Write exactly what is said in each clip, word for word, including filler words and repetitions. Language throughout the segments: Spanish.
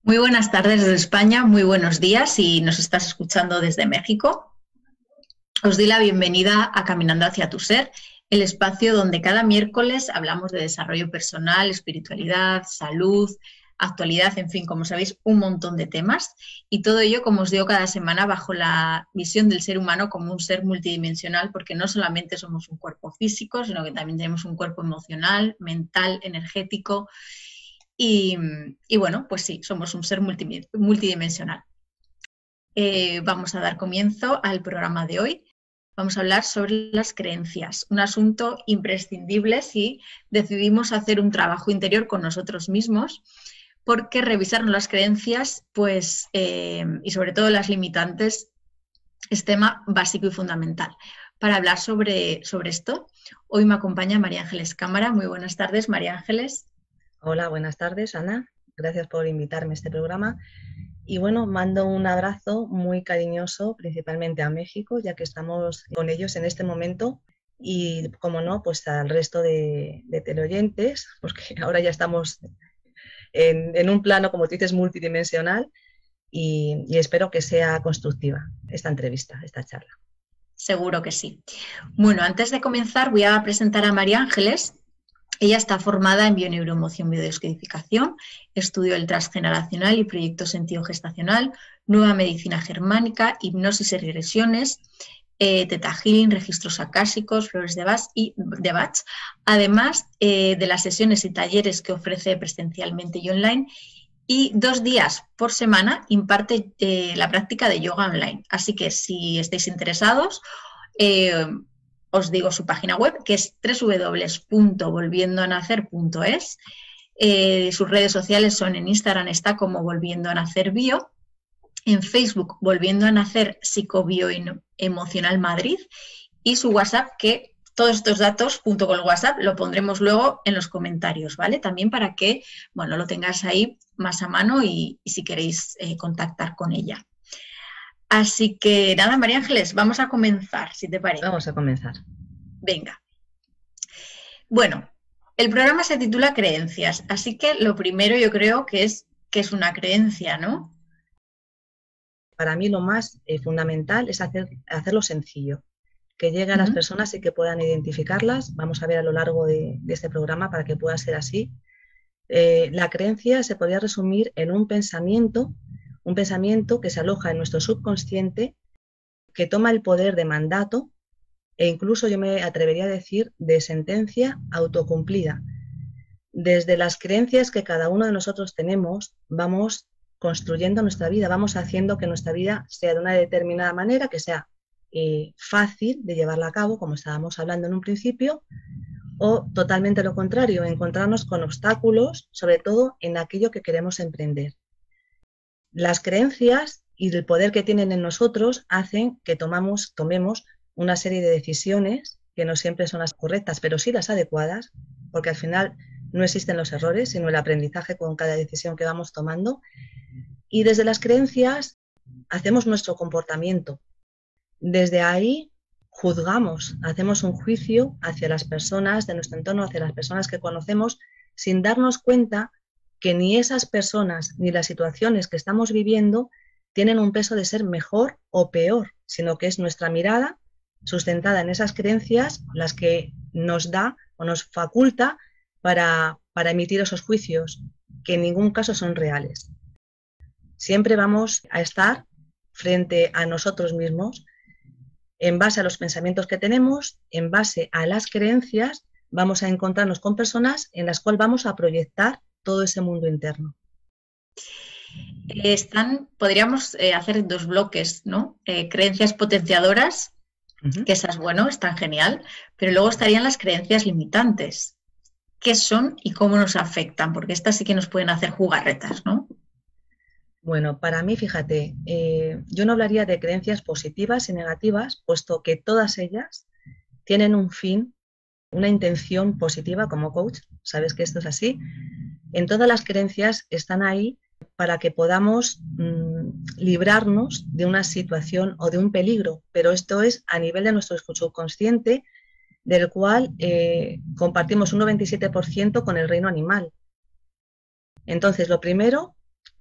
Muy buenas tardes desde España, muy buenos días si nos estás escuchando desde México. Os doy la bienvenida a Caminando hacia tu ser, el espacio donde cada miércoles hablamos de desarrollo personal, espiritualidad, salud, actualidad, en fin, como sabéis, un montón de temas. Y todo ello, como os digo cada semana, bajo la visión del ser humano como un ser multidimensional, porque no solamente somos un cuerpo físico, sino que también tenemos un cuerpo emocional, mental, energético. Y, y bueno, pues sí, somos un ser multi, multidimensional. Eh, vamos a dar comienzo al programa de hoy. Vamos a hablar sobre las creencias, un asunto imprescindible si decidimos hacer un trabajo interior con nosotros mismos, porque revisarnos las creencias, pues, eh, y sobre todo las limitantes, es tema básico y fundamental. Para hablar sobre, sobre esto, hoy me acompaña María Ángeles Cámara. Muy buenas tardes, María Ángeles. Hola, buenas tardes, Ana. Gracias por invitarme a este programa. Y bueno, mando un abrazo muy cariñoso, principalmente a México, ya que estamos con ellos en este momento. Y, como no, pues al resto de, de teleoyentes, porque ahora ya estamos en, en un plano, como tú dices, multidimensional. Y, y espero que sea constructiva esta entrevista, esta charla. Seguro que sí. Bueno, antes de comenzar voy a presentar a María Ángeles. Ella está formada en bioneuroemoción biodescodificación, estudio del transgeneracional y proyecto sentido gestacional, nueva medicina germánica, hipnosis y regresiones, eh, teta healing, registros acásicos, flores de Bach y de Bach, además eh, de las sesiones y talleres que ofrece presencialmente y online. Y dos días por semana imparte eh, la práctica de yoga online. Así que si estáis interesados, eh, os digo su página web, que es doble u doble u doble u punto volviendo a nacer punto es. Eh, sus redes sociales son: en Instagram está como Volviendo a Nacer Bio, en Facebook Volviendo a Nacer Psicobioemocional Madrid, y su WhatsApp, que todos estos datos junto con el WhatsApp lo pondremos luego en los comentarios, ¿vale? También para que, bueno, lo tengáis ahí más a mano y, y si queréis eh, contactar con ella. Así que nada, María Ángeles, vamos a comenzar, si te parece. Vamos a comenzar. Venga. Bueno, el programa se titula Creencias, así que lo primero yo creo que es que es una creencia, ¿no? Para mí lo más eh, fundamental es hacer, hacerlo sencillo, que llegue a las uh-huh. personas y que puedan identificarlas. Vamos a ver a lo largo de, de este programa para que pueda ser así. Eh, la creencia se podría resumir en un pensamiento, un pensamiento que se aloja en nuestro subconsciente, que toma el poder de mandato e incluso yo me atrevería a decir de sentencia autocumplida. Desde las creencias que cada uno de nosotros tenemos, vamos construyendo nuestra vida, vamos haciendo que nuestra vida sea de una determinada manera, que sea eh, fácil de llevarla a cabo, como estábamos hablando en un principio, o totalmente lo contrario, encontrarnos con obstáculos, sobre todo en aquello que queremos emprender. Las creencias y el poder que tienen en nosotros hacen que tomamos, tomemos una serie de decisiones que no siempre son las correctas, pero sí las adecuadas, porque al final no existen los errores, sino el aprendizaje con cada decisión que vamos tomando. Y desde las creencias hacemos nuestro comportamiento. Desde ahí juzgamos, hacemos un juicio hacia las personas de nuestro entorno, hacia las personas que conocemos, sin darnos cuenta que ni esas personas ni las situaciones que estamos viviendo tienen un peso de ser mejor o peor, sino que es nuestra mirada sustentada en esas creencias las que nos da o nos faculta para, para emitir esos juicios, que en ningún caso son reales. Siempre vamos a estar frente a nosotros mismos, en base a los pensamientos que tenemos, en base a las creencias, vamos a encontrarnos con personas en las cuales vamos a proyectar todo ese mundo interno. Están, podríamos eh, hacer dos bloques, ¿no? Eh, creencias potenciadoras, uh-huh. que esas, bueno, están genial, pero luego estarían las creencias limitantes. ¿Qué son y cómo nos afectan? Porque estas sí que nos pueden hacer jugarretas, ¿no? Bueno, para mí, fíjate, eh, yo no hablaría de creencias positivas y negativas, puesto que todas ellas tienen un fin, una intención positiva como coach, sabes que esto es así. En todas las creencias están ahí para que podamos mmm, librarnos de una situación o de un peligro, pero esto es a nivel de nuestro subconsciente, del cual eh, compartimos un noventa y siete por ciento con el reino animal. Entonces, lo primero,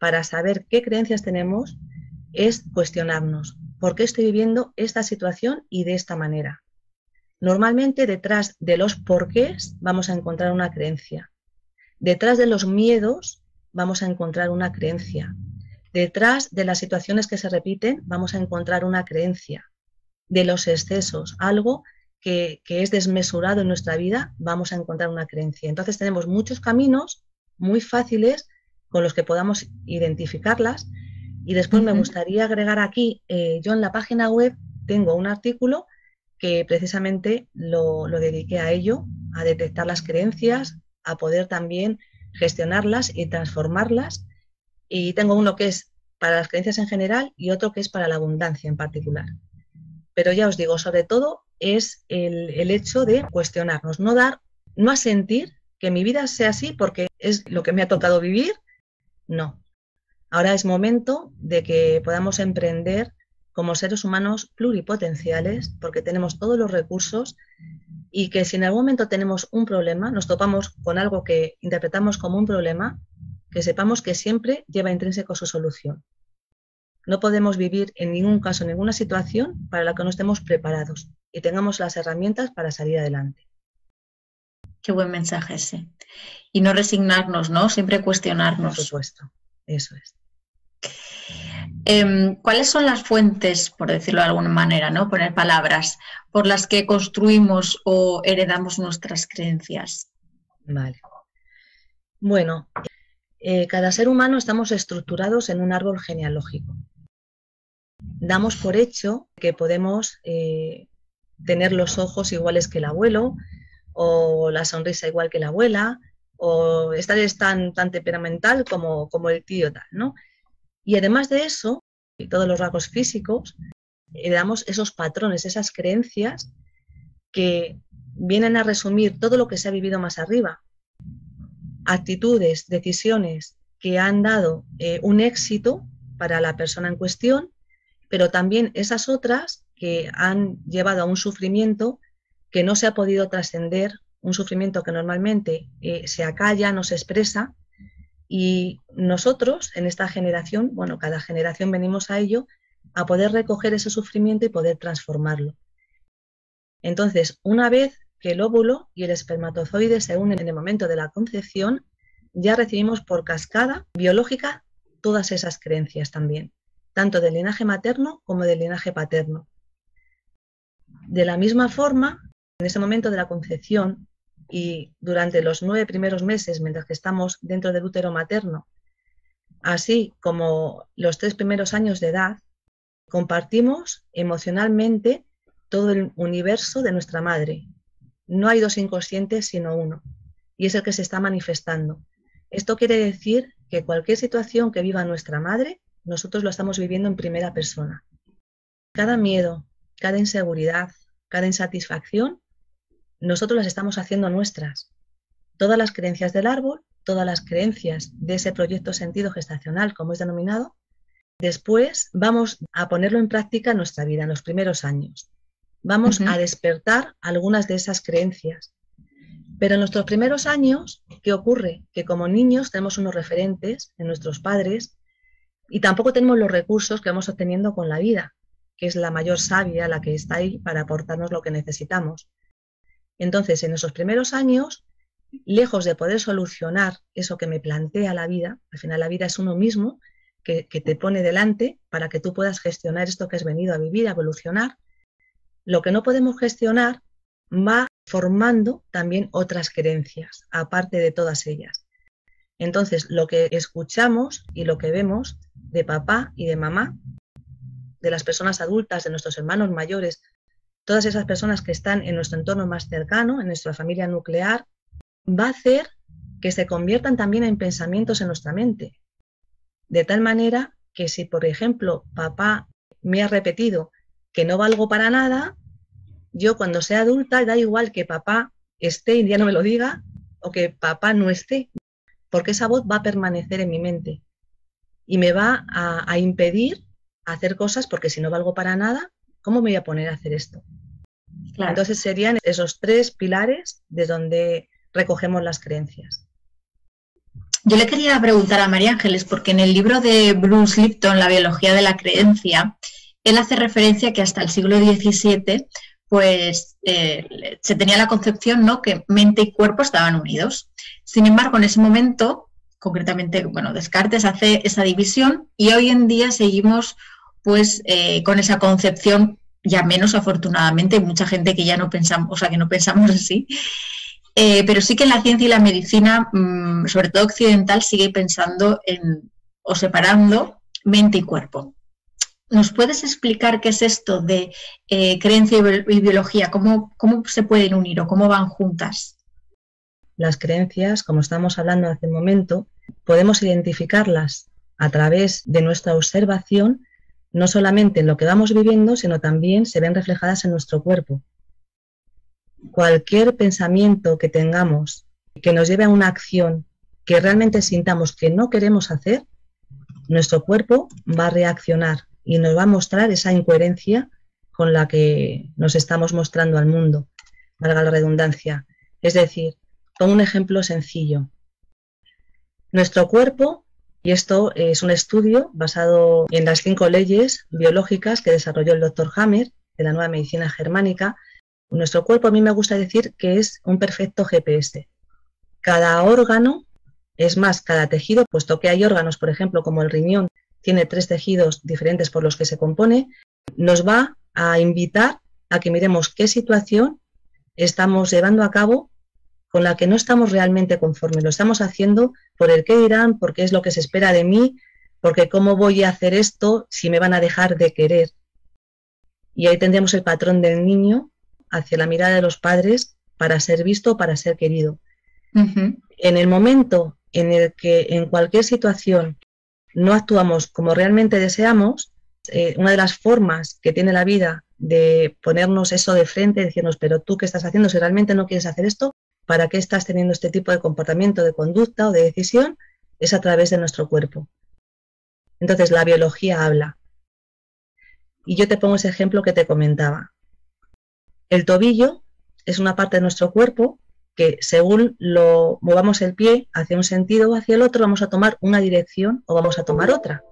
para saber qué creencias tenemos es cuestionarnos. ¿Por qué estoy viviendo esta situación y de esta manera? Normalmente detrás de los porqués vamos a encontrar una creencia. Detrás de los miedos vamos a encontrar una creencia. Detrás de las situaciones que se repiten vamos a encontrar una creencia. De los excesos, algo que, que es desmesurado en nuestra vida, vamos a encontrar una creencia. Entonces tenemos muchos caminos muy fáciles con los que podamos identificarlas. Y después uh-huh. me gustaría agregar aquí, eh, yo en la página web tengo un artículo que precisamente lo, lo dediqué a ello, a detectar las creencias, a poder también gestionarlas y transformarlas. Y tengo uno que es para las creencias en general y otro que es para la abundancia en particular. Pero ya os digo, sobre todo es el, el hecho de cuestionarnos, no dar, no asentir que mi vida sea así porque es lo que me ha tocado vivir, no. Ahora es momento de que podamos emprender como seres humanos pluripotenciales, porque tenemos todos los recursos y que si en algún momento tenemos un problema, nos topamos con algo que interpretamos como un problema, que sepamos que siempre lleva intrínseco su solución. No podemos vivir en ningún caso, en ninguna situación para la que no estemos preparados y tengamos las herramientas para salir adelante. Qué buen mensaje ese. Y no resignarnos, ¿no? Siempre cuestionarnos. Por supuesto, eso es. Eh, ¿Cuáles son las fuentes, por decirlo de alguna manera, ¿no? Poner palabras, por las que construimos o heredamos nuestras creencias? Vale. Bueno, eh, cada ser humano estamos estructurados en un árbol genealógico. Damos por hecho que podemos eh, tener los ojos iguales que el abuelo, o la sonrisa igual que la abuela, o estar es tan, tan temperamental como, como el tío tal, ¿no? Y además de eso, y todos los rasgos físicos, le damos esos patrones, esas creencias que vienen a resumir todo lo que se ha vivido más arriba. Actitudes, decisiones que han dado eh, un éxito para la persona en cuestión, pero también esas otras que han llevado a un sufrimiento que no se ha podido trascender, un sufrimiento que normalmente eh, se acalla, no se expresa. Y nosotros, en esta generación, bueno, cada generación venimos a ello, a poder recoger ese sufrimiento y poder transformarlo. Entonces, una vez que el óvulo y el espermatozoide se unen en el momento de la concepción, ya recibimos por cascada biológica todas esas creencias también, tanto del linaje materno como del linaje paterno. De la misma forma, en ese momento de la concepción, y durante los nueve primeros meses, mientras que estamos dentro del útero materno, así como los tres primeros años de edad, compartimos emocionalmente todo el universo de nuestra madre. No hay dos inconscientes, sino uno, y es el que se está manifestando. Esto quiere decir que cualquier situación que viva nuestra madre, nosotros lo estamos viviendo en primera persona. Cada miedo, cada inseguridad, cada insatisfacción, nosotros las estamos haciendo nuestras. Todas las creencias del árbol, todas las creencias de ese proyecto sentido gestacional, como es denominado, después vamos a ponerlo en práctica en nuestra vida, en los primeros años. Vamos uh-huh. a despertar algunas de esas creencias. Pero en nuestros primeros años, ¿qué ocurre? Que como niños tenemos unos referentes en nuestros padres y tampoco tenemos los recursos que vamos obteniendo con la vida, que es la mayor savia, la que está ahí para aportarnos lo que necesitamos. Entonces, en esos primeros años, lejos de poder solucionar eso que me plantea la vida, al final la vida es uno mismo que, que te pone delante para que tú puedas gestionar esto que has venido a vivir, a evolucionar, lo que no podemos gestionar va formando también otras creencias, aparte de todas ellas. Entonces, lo que escuchamos y lo que vemos de papá y de mamá, de las personas adultas, de nuestros hermanos mayores, todas esas personas que están en nuestro entorno más cercano, en nuestra familia nuclear, va a hacer que se conviertan también en pensamientos en nuestra mente. De tal manera que si, por ejemplo, papá me ha repetido que no valgo para nada, yo cuando sea adulta da igual que papá esté y ya no me lo diga, o que papá no esté, porque esa voz va a permanecer en mi mente y me va a, a impedir hacer cosas, porque si no valgo para nada, ¿cómo me voy a poner a hacer esto? Claro. Entonces serían esos tres pilares de donde recogemos las creencias. Yo le quería preguntar a María Ángeles, porque en el libro de Bruce Lipton, La biología de la creencia, él hace referencia que hasta el siglo diecisiete pues, eh, se tenía la concepción, ¿no?, que mente y cuerpo estaban unidos. Sin embargo, en ese momento, concretamente, bueno, Descartes hace esa división y hoy en día seguimos pues, eh, con esa concepción, ya menos afortunadamente, hay mucha gente que ya no pensamos, o sea, que no pensamos así. Eh, pero sí que en la ciencia y la medicina, mmm, sobre todo occidental, sigue pensando en o separando mente y cuerpo. ¿Nos puedes explicar qué es esto de eh, creencia y biología? ¿Cómo, ¿Cómo se pueden unir o cómo van juntas? Las creencias, como estábamos hablando hace un momento, podemos identificarlas a través de nuestra observación, no solamente en lo que vamos viviendo, sino también se ven reflejadas en nuestro cuerpo. Cualquier pensamiento que tengamos que nos lleve a una acción que realmente sintamos que no queremos hacer, nuestro cuerpo va a reaccionar y nos va a mostrar esa incoherencia con la que nos estamos mostrando al mundo, valga la redundancia. Es decir, pongo un ejemplo sencillo. Nuestro cuerpo, y esto es un estudio basado en las cinco leyes biológicas que desarrolló el doctor Hammer de la nueva medicina germánica. Nuestro cuerpo, a mí me gusta decir que es un perfecto G P S. Cada órgano, es más, cada tejido, puesto que hay órganos, por ejemplo, como el riñón, tiene tres tejidos diferentes por los que se compone, nos va a invitar a que miremos qué situación estamos llevando a cabo con la que no estamos realmente conformes. Lo estamos haciendo por el qué dirán, porque es lo que se espera de mí, porque cómo voy a hacer esto si me van a dejar de querer. Y ahí tendríamos el patrón del niño hacia la mirada de los padres para ser visto, para ser querido. Uh-huh. En el momento en el que en cualquier situación no actuamos como realmente deseamos, eh, una de las formas que tiene la vida de ponernos eso de frente, decirnos, pero tú qué estás haciendo si realmente no quieres hacer esto, ¿para qué estás teniendo este tipo de comportamiento, de conducta o de decisión? Es a través de nuestro cuerpo. Entonces la biología habla. Y yo te pongo ese ejemplo que te comentaba. El tobillo es una parte de nuestro cuerpo que según lo movamos el pie hacia un sentido o hacia el otro, vamos a tomar una dirección o vamos a tomar otra.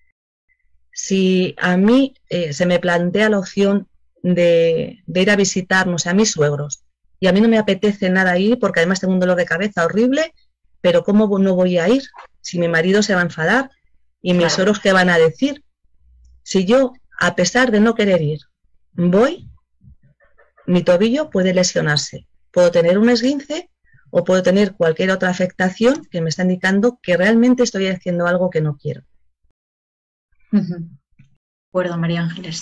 Si a mí eh, se me plantea la opción de, de ir a visitar, no sé, a mis suegros, y a mí no me apetece nada ir porque además tengo un dolor de cabeza horrible, pero ¿cómo no voy a ir? Si mi marido se va a enfadar y mis suegros ¿qué van a decir? Si yo, a pesar de no querer ir, voy, mi tobillo puede lesionarse. Puedo tener un esguince o puedo tener cualquier otra afectación que me está indicando que realmente estoy haciendo algo que no quiero. Uh-huh. De acuerdo, María Ángeles.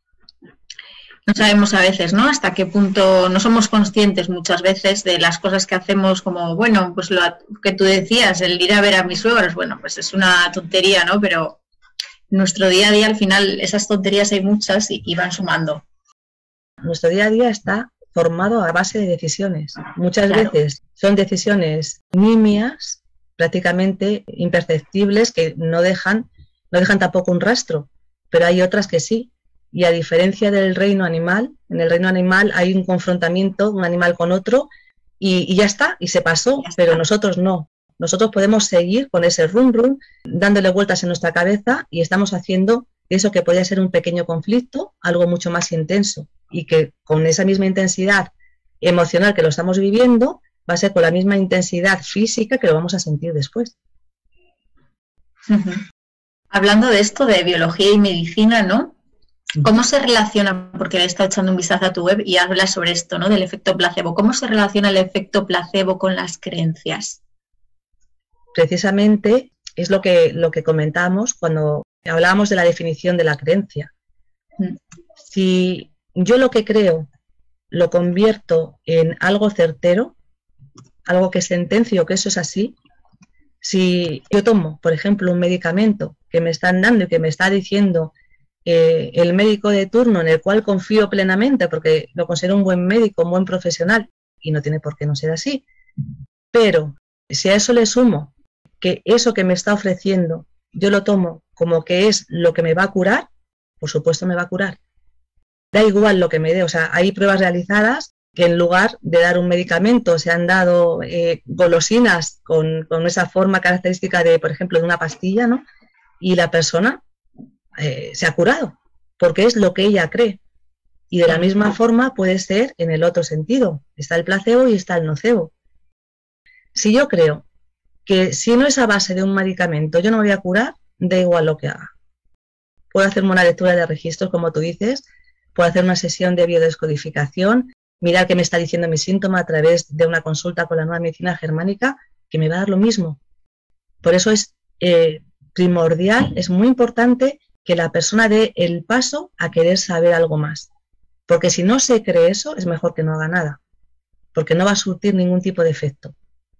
No sabemos a veces, ¿no?, hasta qué punto no somos conscientes muchas veces de las cosas que hacemos, como, bueno, pues lo que tú decías, el ir a ver a mis suegros, bueno, pues es una tontería, ¿no? Pero en nuestro día a día, al final, esas tonterías hay muchas y, y van sumando. Nuestro día a día está formado a base de decisiones. Muchas claro. veces son decisiones nimias, prácticamente imperceptibles, que no dejan, no dejan tampoco un rastro, pero hay otras que sí. Y a diferencia del reino animal, en el reino animal hay un confrontamiento, un animal con otro, y, y ya está, y se pasó, pero nosotros no. Nosotros podemos seguir con ese rum rum, dándole vueltas en nuestra cabeza, y estamos haciendo eso que podría ser un pequeño conflicto, algo mucho más intenso, y que con esa misma intensidad emocional que lo estamos viviendo, va a ser con la misma intensidad física que lo vamos a sentir después. Uh-huh. Hablando de esto, de biología y medicina, ¿no? ¿Cómo se relaciona, porque le he estado echando un vistazo a tu web y hablas sobre esto, ¿no?, del efecto placebo? ¿Cómo se relaciona el efecto placebo con las creencias? Precisamente es lo que, lo que comentamos cuando hablábamos de la definición de la creencia. Mm. Si yo lo que creo lo convierto en algo certero, algo que sentencio que eso es así, si yo tomo, por ejemplo, un medicamento que me están dando y que me está diciendo Eh, el médico de turno, en el cual confío plenamente porque lo considero un buen médico, un buen profesional, y no tiene por qué no ser así, pero si a eso le sumo que eso que me está ofreciendo yo lo tomo como que es lo que me va a curar, por supuesto me va a curar. Da igual lo que me dé, o sea, hay pruebas realizadas que en lugar de dar un medicamento se han dado eh, golosinas con, con esa forma característica de, por ejemplo, de una pastilla, ¿no? Y la persona eh, se ha curado, porque es lo que ella cree. Y de la misma forma puede ser en el otro sentido. Está el placebo y está el nocebo. Si yo creo que si no es a base de un medicamento yo no me voy a curar, da igual lo que haga. Puedo hacerme una lectura de registros, como tú dices, puedo hacer una sesión de biodescodificación, mirar qué me está diciendo mi síntoma a través de una consulta con la nueva medicina germánica, que me va a dar lo mismo. Por eso es eh, primordial, es muy importante que la persona dé el paso a querer saber algo más. Porque si no se cree eso, es mejor que no haga nada, porque no va a surtir ningún tipo de efecto.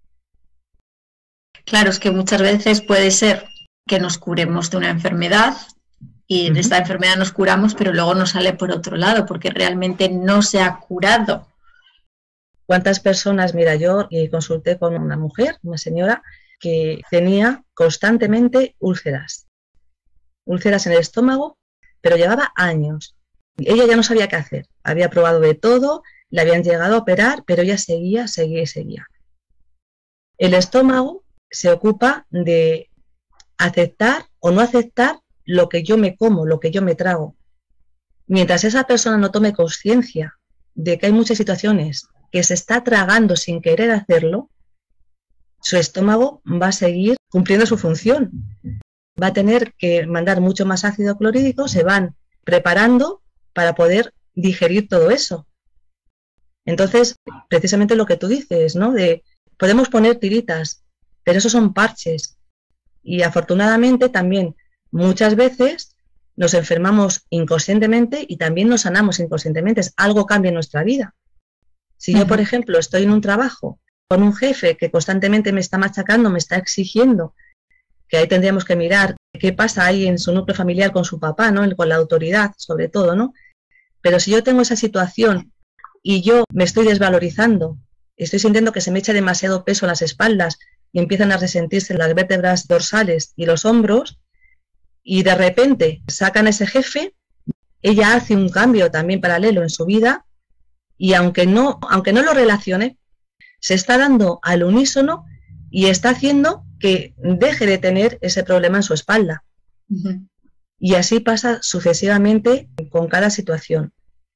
Claro, es que muchas veces puede ser que nos curemos de una enfermedad y de esta enfermedad nos curamos, pero luego nos sale por otro lado, porque realmente no se ha curado. ¿Cuántas personas? Mira, yo consulté con una mujer, una señora, que tenía constantemente úlceras. Úlceras en el estómago, pero llevaba años. Ella ya no sabía qué hacer. Había probado de todo, le habían llegado a operar, pero ella seguía, seguía y seguía. El estómago se ocupa de aceptar o no aceptar lo que yo me como, lo que yo me trago. Mientras esa persona no tome conciencia de que hay muchas situaciones que se está tragando sin querer hacerlo, su estómago va a seguir cumpliendo su función. Va a tener que mandar mucho más ácido clorhídrico, se van preparando para poder digerir todo eso. Entonces, precisamente lo que tú dices, ¿no? De, podemos poner tiritas, pero esos son parches. Y afortunadamente también muchas veces nos enfermamos inconscientemente y también nos sanamos inconscientemente. Algo cambia en nuestra vida. Si yo, por ejemplo, estoy en un trabajo con un jefe que constantemente me está machacando, me está exigiendo, que ahí tendríamos que mirar qué pasa ahí en su núcleo familiar con su papá, ¿no? Con la autoridad, sobre todo, ¿no? Pero si yo tengo esa situación y yo me estoy desvalorizando, estoy sintiendo que se me echa demasiado peso en las espaldas y empiezan a resentirse las vértebras dorsales y los hombros, y de repente sacan a ese jefe, ella hace un cambio también paralelo en su vida, y aunque no, aunque no lo relacione, se está dando al unísono y está haciendo que deje de tener ese problema en su espalda. Uh-huh. Y así pasa sucesivamente con cada situación.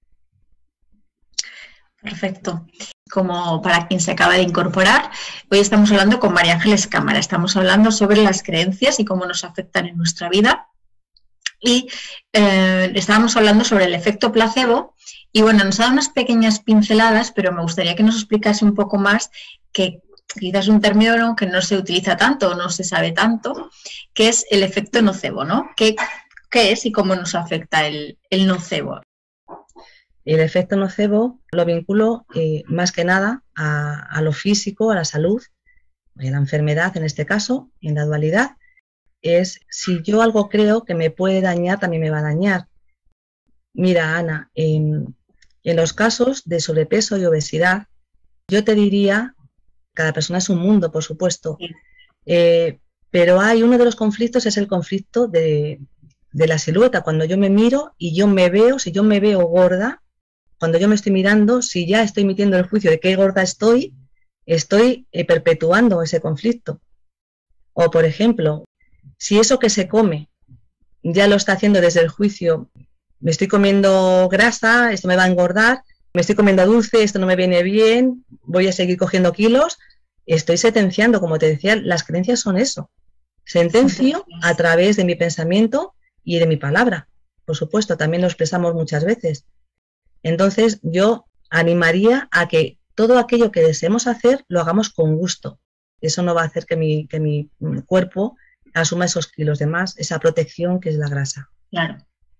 Perfecto. Como para quien se acaba de incorporar, hoy estamos hablando con María Ángeles Cámara. Estamos hablando sobre las creencias y cómo nos afectan en nuestra vida. Y eh, estábamos hablando sobre el efecto placebo. Y bueno, nos ha dado unas pequeñas pinceladas, pero me gustaría que nos explicase un poco más, que quizás es un término que no se utiliza tanto o no se sabe tanto, que es el efecto nocebo, ¿no? ¿Qué, qué es y cómo nos afecta el, el nocebo? El efecto nocebo lo vinculo eh, más que nada a, a lo físico, a la salud, a la enfermedad en este caso, en la dualidad. Es si yo algo creo que me puede dañar, también me va a dañar. Mira, Ana, en, en los casos de sobrepeso y obesidad, yo te diría, cada persona es un mundo, por supuesto, sí. eh, pero hay uno de los conflictos, es el conflicto de, de la silueta. Cuando yo me miro y yo me veo, si yo me veo gorda, cuando yo me estoy mirando, si ya estoy emitiendo el juicio de qué gorda estoy, estoy eh, perpetuando ese conflicto. O, por ejemplo, si eso que se come ya lo está haciendo desde el juicio, me estoy comiendo grasa, esto me va a engordar, me estoy comiendo dulce, esto no me viene bien, voy a seguir cogiendo kilos, estoy sentenciando, como te decía, las creencias son eso. Sentencio a través de mi pensamiento y de mi palabra. Por supuesto, también lo expresamos muchas veces. Entonces, yo animaría a que todo aquello que deseemos hacer lo hagamos con gusto. Eso no va a hacer que mi, que mi cuerpo asuma esos kilos de más, esa protección que es la grasa. Claro.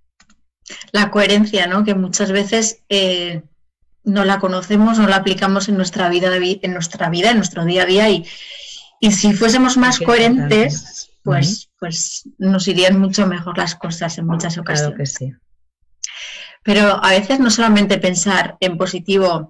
La coherencia, ¿no? Que muchas veces eh, no la conocemos, no la aplicamos en nuestra vida, en nuestra vida, en nuestro día a día, y, y si fuésemos más coherentes, pues, uh-huh. pues nos irían mucho mejor las cosas en muchas ocasiones. Claro que sí. Pero a veces no solamente pensar en positivo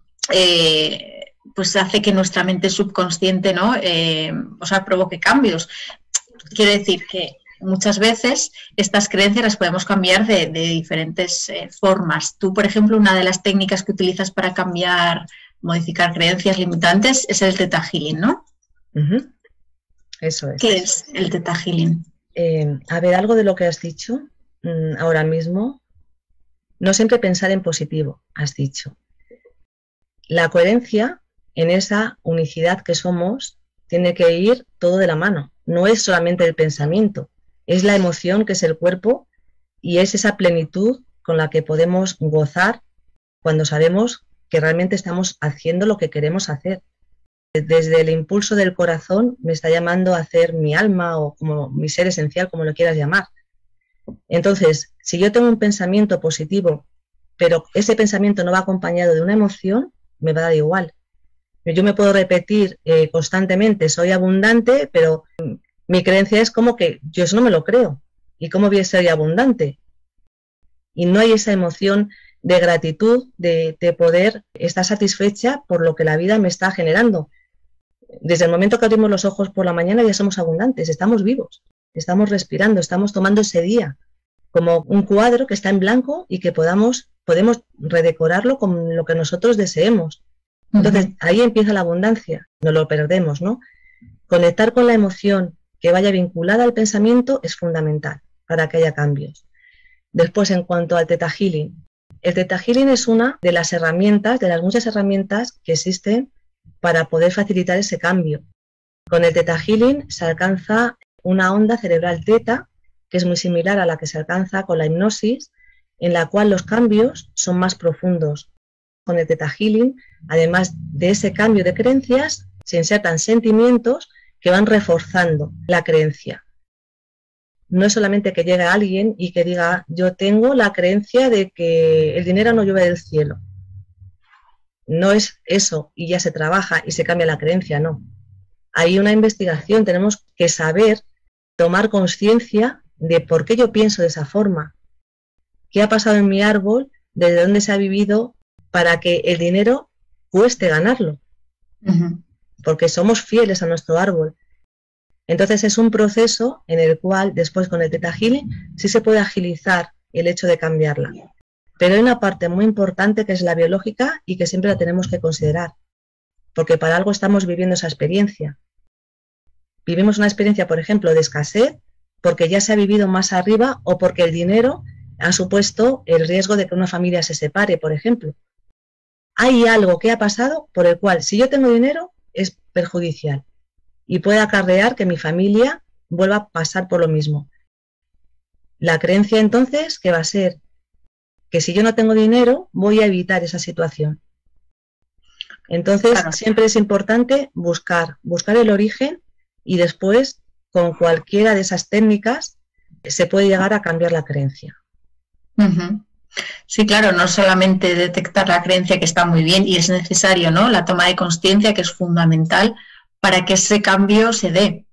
eh, pues hace que nuestra mente subconsciente, ¿no? Eh, o sea, provoque cambios. Quiere decir que muchas veces estas creencias las podemos cambiar de, de diferentes eh, formas. Tú, por ejemplo, una de las técnicas que utilizas para cambiar, modificar creencias limitantes es el Theta Healing, ¿no? Uh-huh. Eso es. ¿Qué es el Theta Healing? Eh, a ver, algo de lo que has dicho mmm, ahora mismo, no siempre pensar en positivo, has dicho. La coherencia en esa unicidad que somos tiene que ir todo de la mano. No es solamente el pensamiento, es la emoción que es el cuerpo y es esa plenitud con la que podemos gozar cuando sabemos que realmente estamos haciendo lo que queremos hacer. Desde el impulso del corazón me está llamando a hacer mi alma o como mi ser esencial, como lo quieras llamar. Entonces, si yo tengo un pensamiento positivo, pero ese pensamiento no va acompañado de una emoción, me va a dar igual. Yo me puedo repetir eh, constantemente, soy abundante, pero mi creencia es como que yo eso no me lo creo. ¿Y cómo voy a ser abundante? Y no hay esa emoción de gratitud, de, de poder estar satisfecha por lo que la vida me está generando. Desde el momento que abrimos los ojos por la mañana ya somos abundantes, estamos vivos, estamos respirando, estamos tomando ese día como un cuadro que está en blanco y que podamos, podemos redecorarlo con lo que nosotros deseemos. Entonces, uh-huh. ahí empieza la abundancia, no lo perdemos, ¿no? Conectar con la emoción que vaya vinculada al pensamiento es fundamental para que haya cambios. Después, en cuanto al Theta Healing, el Theta Healing es una de las herramientas, de las muchas herramientas que existen para poder facilitar ese cambio. Con el Theta Healing se alcanza una onda cerebral teta, que es muy similar a la que se alcanza con la hipnosis, en la cual los cambios son más profundos. Con el Theta Healing, además de ese cambio de creencias, se insertan sentimientos que van reforzando la creencia. No es solamente que llegue alguien y que diga, yo tengo la creencia de que el dinero no llueve del cielo. No es eso y ya se trabaja y se cambia la creencia, no. Hay una investigación, tenemos que saber tomar conciencia de por qué yo pienso de esa forma, qué ha pasado en mi árbol, desde dónde se ha vivido para que el dinero cueste ganarlo, uh-huh. porque somos fieles a nuestro árbol. Entonces es un proceso en el cual después con el Theta Healing sí se puede agilizar el hecho de cambiarla. Pero hay una parte muy importante que es la biológica y que siempre la tenemos que considerar, porque para algo estamos viviendo esa experiencia. Vivimos una experiencia, por ejemplo, de escasez, porque ya se ha vivido más arriba o porque el dinero ha supuesto el riesgo de que una familia se separe, por ejemplo. Hay algo que ha pasado por el cual, si yo tengo dinero, es perjudicial y puede acarrear que mi familia vuelva a pasar por lo mismo. La creencia entonces que va a ser que si yo no tengo dinero, voy a evitar esa situación. Entonces, claro, siempre es importante buscar, buscar el origen y después, con cualquiera de esas técnicas, se puede llegar a cambiar la creencia. Uh-huh. Sí, claro, no solamente detectar la creencia, que está muy bien y es necesario, ¿no? La toma de conciencia, que es fundamental para que ese cambio se dé.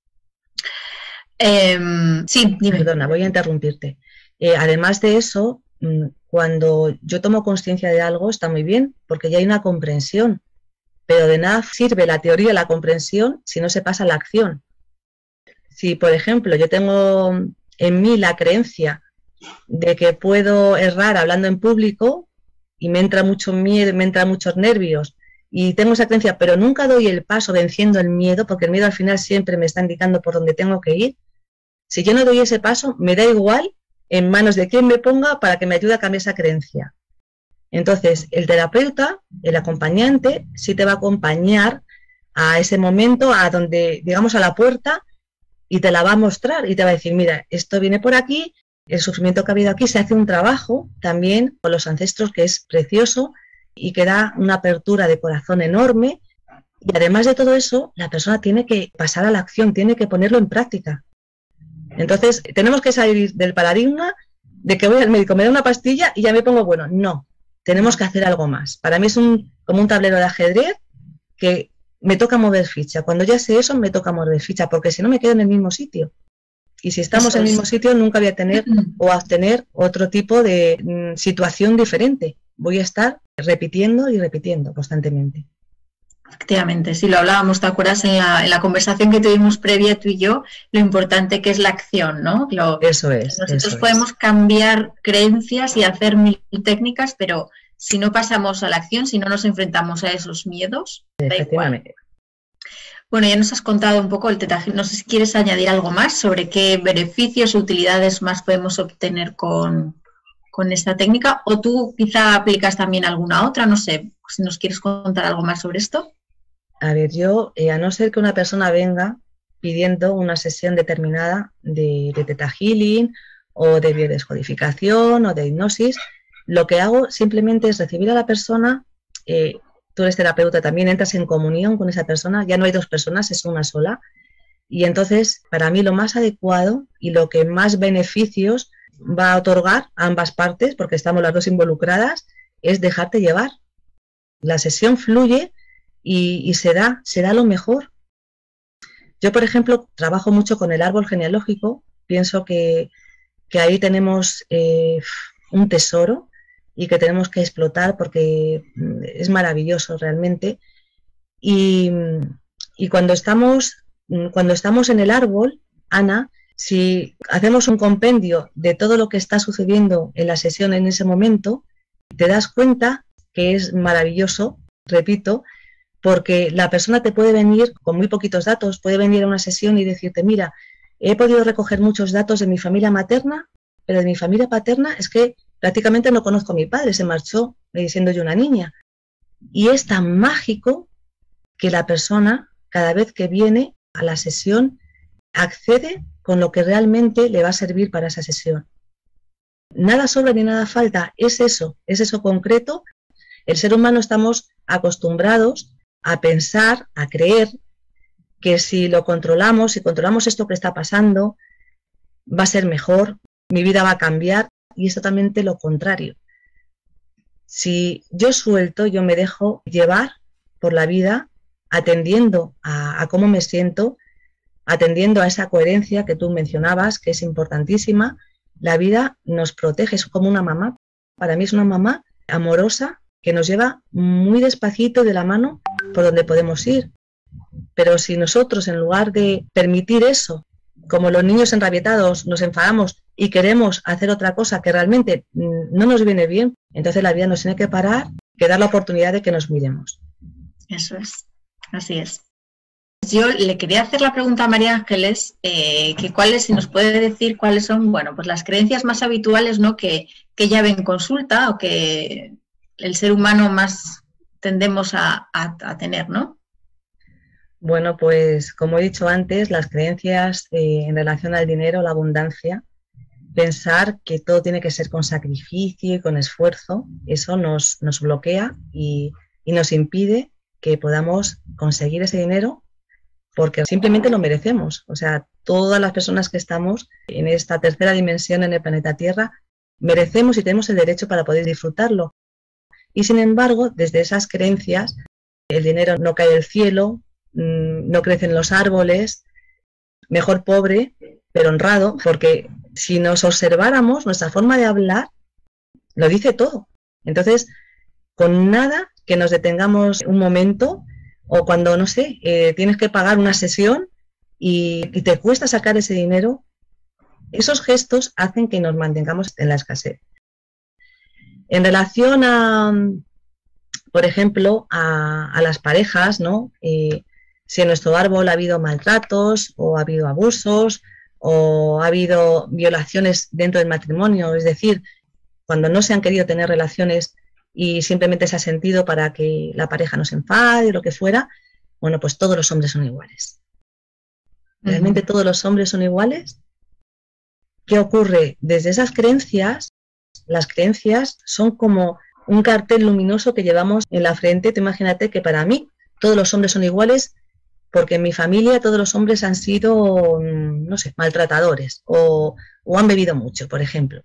Eh, sí, dime. Perdona, voy a interrumpirte. Eh, además de eso, cuando yo tomo conciencia de algo está muy bien, porque ya hay una comprensión, pero de nada sirve la teoría, la comprensión, si no se pasa a la acción. Si, por ejemplo, yo tengo en mí la creencia de que puedo errar hablando en público y me entra mucho miedo, me entra muchos nervios y tengo esa creencia, pero nunca doy el paso venciendo el miedo, porque el miedo al final siempre me está indicando por dónde tengo que ir. Si yo no doy ese paso, me da igual en manos de quien me ponga para que me ayude a cambiar esa creencia. Entonces, el terapeuta, el acompañante, sí te va a acompañar a ese momento, a donde, digamos, a la puerta, y te la va a mostrar y te va a decir, mira, esto viene por aquí, el sufrimiento que ha habido aquí, se hace un trabajo también con los ancestros que es precioso y que da una apertura de corazón enorme. Y además de todo eso, la persona tiene que pasar a la acción, tiene que ponerlo en práctica. Entonces, tenemos que salir del paradigma de que voy al médico, me da una pastilla y ya me pongo bueno. No, tenemos que hacer algo más. Para mí es un, como un tablero de ajedrez que me toca mover ficha. Cuando ya sé eso, me toca mover ficha, porque si no me quedo en el mismo sitio. Y si estamos eso en el mismo sitio, nunca voy a tener o a obtener otro tipo de mm, situación diferente. Voy a estar repitiendo y repitiendo constantemente. Efectivamente, sí, lo hablábamos, ¿te acuerdas? En la, en la conversación que tuvimos previa tú y yo, lo importante que es la acción, ¿no? Lo, Eso es. nosotros eso podemos es. cambiar creencias y hacer mil técnicas, pero si no pasamos a la acción, si no nos enfrentamos a esos miedos, da igual. Efectivamente. Bueno, ya nos has contado un poco el Theta Healing. No sé si quieres añadir algo más sobre qué beneficios o utilidades más podemos obtener con, con esta técnica, o tú quizá aplicas también alguna otra, no sé, si nos quieres contar algo más sobre esto. A ver, yo, eh, a no ser que una persona venga pidiendo una sesión determinada de, de Theta Healing o de biodescodificación o de hipnosis, lo que hago simplemente es recibir a la persona, eh, tú eres terapeuta también, entras en comunión con esa persona, ya no hay dos personas, es una sola, y entonces para mí lo más adecuado y lo que más beneficios va a otorgar a ambas partes, porque estamos las dos involucradas, es dejarte llevar. La sesión fluye y, y se da, se da lo mejor. Yo, por ejemplo, trabajo mucho con el árbol genealógico, pienso que, que ahí tenemos eh, un tesoro y que tenemos que explotar porque es maravilloso realmente. Y, y cuando estamos, cuando estamos en el árbol, Ana, si hacemos un compendio de todo lo que está sucediendo en la sesión en ese momento, te das cuenta que es maravilloso, repito, porque la persona te puede venir con muy poquitos datos, puede venir a una sesión y decirte, mira, he podido recoger muchos datos de mi familia materna, pero de mi familia paterna es que prácticamente no conozco a mi padre, se marchó siendo yo una niña. Y es tan mágico que la persona, cada vez que viene a la sesión, accede con lo que realmente le va a servir para esa sesión. Nada sobra ni nada falta, es eso, es eso concreto. El ser humano estamos acostumbrados a pensar, a creer que si lo controlamos, si controlamos esto que está pasando, va a ser mejor, mi vida va a cambiar, y es totalmente lo contrario. Si yo suelto, yo me dejo llevar por la vida atendiendo a, a cómo me siento, atendiendo a esa coherencia que tú mencionabas, que es importantísima, la vida nos protege, es como una mamá. Para mí es una mamá amorosa que nos lleva muy despacito de la mano por donde podemos ir. Pero si nosotros, en lugar de permitir eso, como los niños enrabietados, nos enfadamos y queremos hacer otra cosa que realmente no nos viene bien, entonces la vida nos tiene que parar, que dar la oportunidad de que nos miremos. Eso es, así es. Yo le quería hacer la pregunta a María Ángeles, eh, que cuáles, si nos puede decir cuáles son, bueno, pues las creencias más habituales, ¿no?, que, que ella ve en consulta o que el ser humano más tendemos a, a, a tener, ¿no? Bueno, pues como he dicho antes, las creencias eh, en relación al dinero, la abundancia, pensar que todo tiene que ser con sacrificio y con esfuerzo, eso nos, nos bloquea y, y nos impide que podamos conseguir ese dinero porque simplemente lo merecemos. O sea, todas las personas que estamos en esta tercera dimensión en el planeta Tierra merecemos y tenemos el derecho para poder disfrutarlo. Y sin embargo, desde esas creencias, el dinero no cae del cielo, no crecen los árboles, mejor pobre, pero honrado, porque si nos observáramos, nuestra forma de hablar lo dice todo. Entonces, con nada que nos detengamos un momento, o cuando, no sé, eh, tienes que pagar una sesión y, y te cuesta sacar ese dinero, esos gestos hacen que nos mantengamos en la escasez. En relación a, por ejemplo, a, a las parejas, ¿no? Eh, si en nuestro árbol ha habido maltratos o ha habido abusos o ha habido violaciones dentro del matrimonio, es decir, cuando no se han querido tener relaciones y simplemente se ha sentido para que la pareja no se enfade o lo que fuera, bueno, pues todos los hombres son iguales. ¿Realmente uh-huh. todos los hombres son iguales? ¿Qué ocurre? Desde esas creencias, las creencias son como un cartel luminoso que llevamos en la frente. Tú imagínate que para mí todos los hombres son iguales porque en mi familia todos los hombres han sido, no sé, maltratadores o, o han bebido mucho, por ejemplo.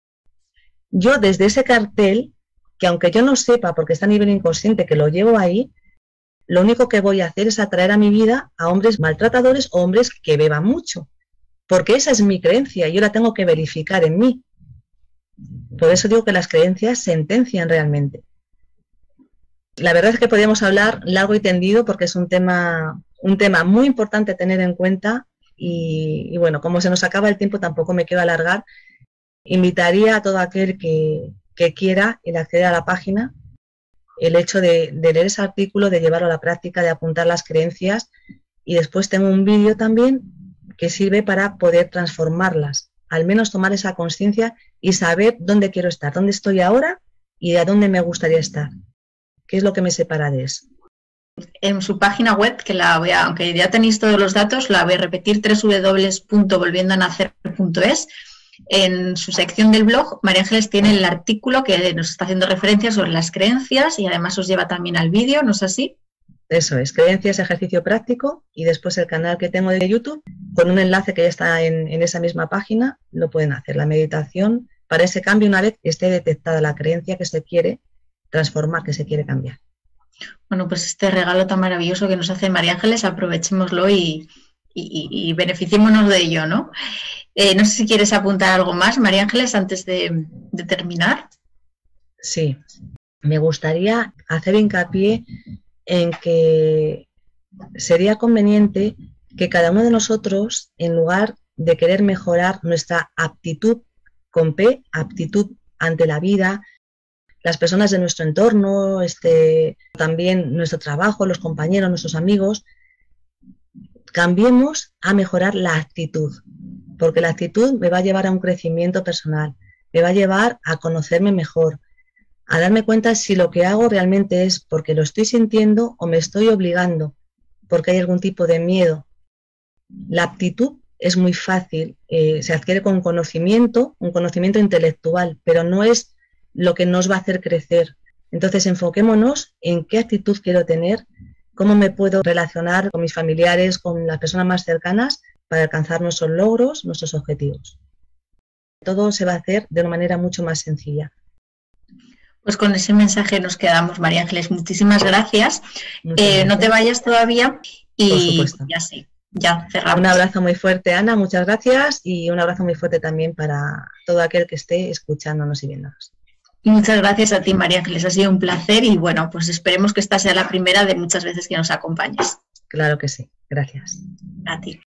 Yo desde ese cartel, que aunque yo no sepa porque está a nivel inconsciente que lo llevo ahí, lo único que voy a hacer es atraer a mi vida a hombres maltratadores o hombres que beban mucho, porque esa es mi creencia y yo la tengo que verificar en mí. Por eso digo que las creencias sentencian realmente. La verdad es que podríamos hablar largo y tendido porque es un tema, un tema muy importante a tener en cuenta y, y bueno, como se nos acaba el tiempo tampoco me quiero alargar. Invitaría a todo aquel que, que quiera el acceder a la página, el hecho de, de leer ese artículo, de llevarlo a la práctica, de apuntar las creencias y después tengo un vídeo también que sirve para poder transformarlas, al menos tomar esa conciencia y saber dónde quiero estar, dónde estoy ahora y a dónde me gustaría estar. ¿Qué es lo que me separa de eso? En su página web, que la voy a, aunque ya tenéis todos los datos, la voy a repetir, doble u doble u doble u punto volviendo a nacer punto es. En su sección del blog, María Ángeles tiene el artículo que nos está haciendo referencia sobre las creencias y además os lleva también al vídeo, ¿no es así? Eso es, creencias, ejercicio práctico y después el canal que tengo de YouTube, con un enlace que ya está en, en esa misma página, lo pueden hacer. La meditación para ese cambio una vez esté detectada la creencia que se quiere transformar, que se quiere cambiar. Bueno, pues este regalo tan maravilloso que nos hace María Ángeles, aprovechémoslo y, y, y beneficiémonos de ello, ¿no? Eh, no sé si quieres apuntar algo más, María Ángeles, antes de, de terminar. Sí, me gustaría hacer hincapié en que sería conveniente que cada uno de nosotros, en lugar de querer mejorar nuestra aptitud con P, aptitud ante la vida, las personas de nuestro entorno, este, también nuestro trabajo, los compañeros, nuestros amigos, cambiemos a mejorar la actitud, porque la actitud me va a llevar a un crecimiento personal, me va a llevar a conocerme mejor, a darme cuenta si lo que hago realmente es porque lo estoy sintiendo o me estoy obligando, porque hay algún tipo de miedo. La aptitud es muy fácil, eh, se adquiere con conocimiento, un conocimiento intelectual, pero no es lo que nos va a hacer crecer. Entonces enfoquémonos en qué actitud quiero tener, cómo me puedo relacionar con mis familiares, con las personas más cercanas para alcanzar nuestros logros, nuestros objetivos. Todo se va a hacer de una manera mucho más sencilla. Pues con ese mensaje nos quedamos, María Ángeles. Muchísimas gracias. Eh, no te vayas todavía y ya sí, ya cerramos. Un abrazo muy fuerte, Ana, muchas gracias y un abrazo muy fuerte también para todo aquel que esté escuchándonos y viéndonos. Muchas gracias a ti, María Ángeles, ha sido un placer y bueno, pues esperemos que esta sea la primera de muchas veces que nos acompañes. Claro que sí, gracias. A ti.